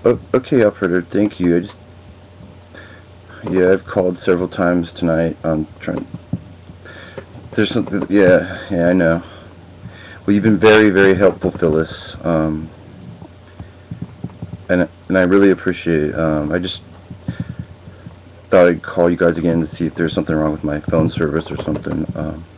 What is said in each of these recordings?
Okay, operator. Thank you. Yeah, I've called several times tonight. I'm trying. There's something. Yeah, I know. Well, you've been very, very helpful, Phyllis. And I really appreciate it. I just thought I'd call you guys again to see if there's something wrong with my phone service or something.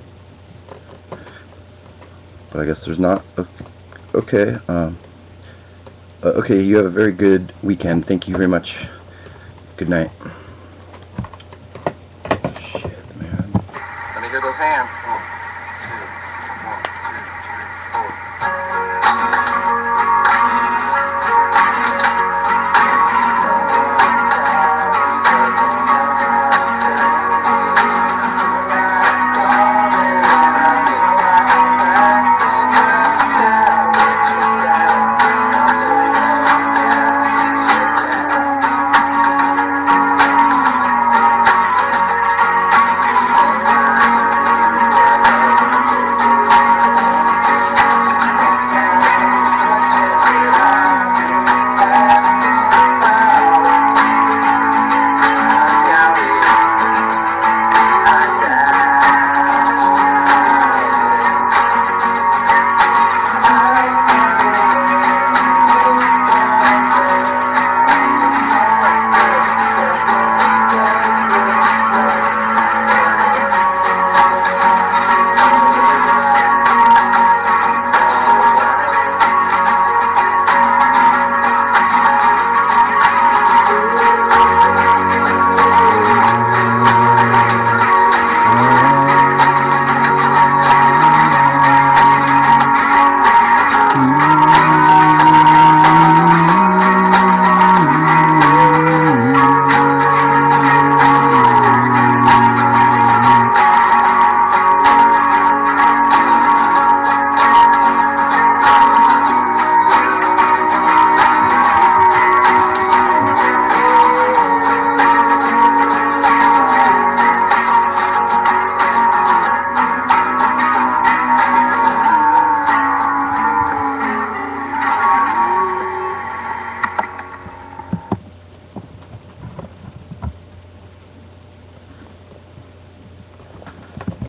But I guess there's not. Okay. Okay. You have a very good weekend. Thank you very much. Good night. Shit, man. Let me hear those hands.